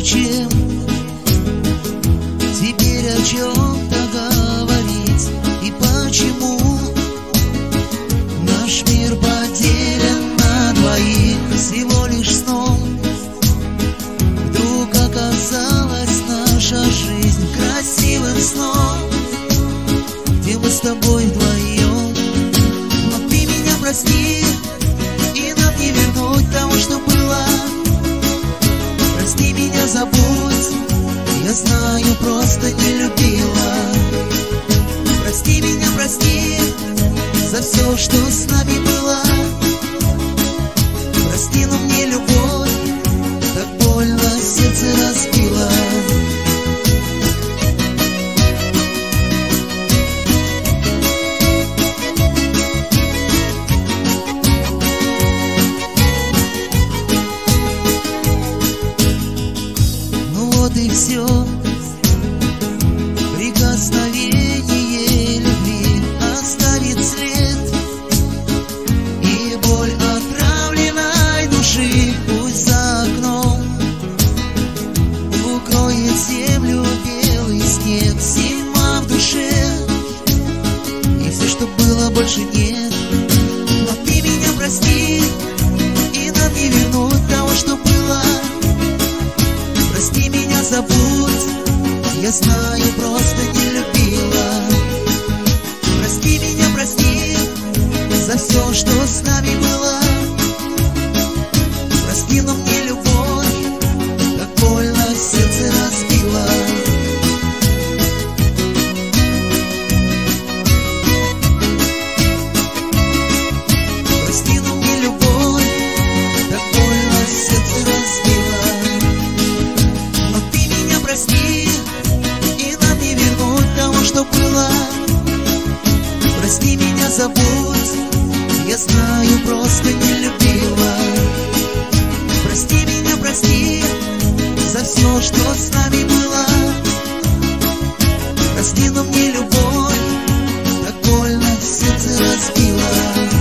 зачем теперь о чем-то говорить? И почему наш мир поделен на двоих всего лишь сном? Вдруг оказалась наша жизнь красивым сном, где мы с тобой вдвоем. Но ты меня прости, и нам не вернуть того, что было. Прости меня, забудь, я знаю, просто не любила. Прости меня, прости за все, что с нами было. Прости, но мне любовь так больно сердце разбила. Ну вот и все, прикосновение любви оставит след, и боль отравленной души пусть за окном укроет землю белый снег. Зима в душе, и все, что было, больше нет. Но ты меня прости, и нам не вернуть того, что было. Прости меня, забудь, я знаю, просто не любила. Прости меня, прости за все, что с нами было. Прости, но мне любовь так больно сердце разбила. Прости, но мне любовь так больно сердце разбила. Но ты меня прости, и нам не вернуть того, что было. Прости меня, забудь, я знаю, просто не любила. Прости меня, прости за все, что с нами было. Прости, но мне любовь так больно сердце разбила.